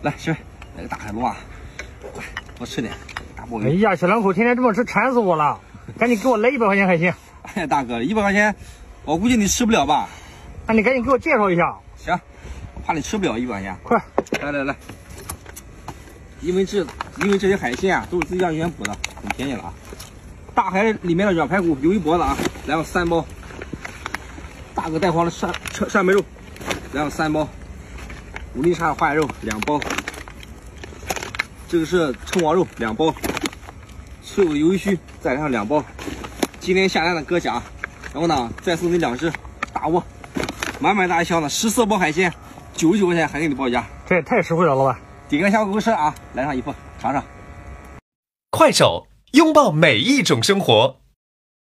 来，媳妇，来个大海螺啊，来多吃点。大鲍鱼。 哎呀，小两口天天这么吃，馋死我了！赶紧给我来100块钱海鲜。 哎呀，大哥，100块钱，我估计你吃不了吧？ 那你赶紧给我介绍一下。 行，我怕你吃不了100块钱。 快， 来，因为这些海鲜啊，都是自己家原捕的，很便宜了啊。大海里面的软排骨有一脖子啊，来个3包。大个带黄的扇贝肉，来个3包。5厘叉的花甲肉2包。这个是称王肉2包。脆骨的鱿鱼须再来上2包。今天下单的搁甲，然后呢再送你2只大窝，满满大一箱子14包海鲜，99块钱还给你报价， 这也太实惠了，老板。 点个下午吃啊，来上一份尝尝。 快手，拥抱每一种生活。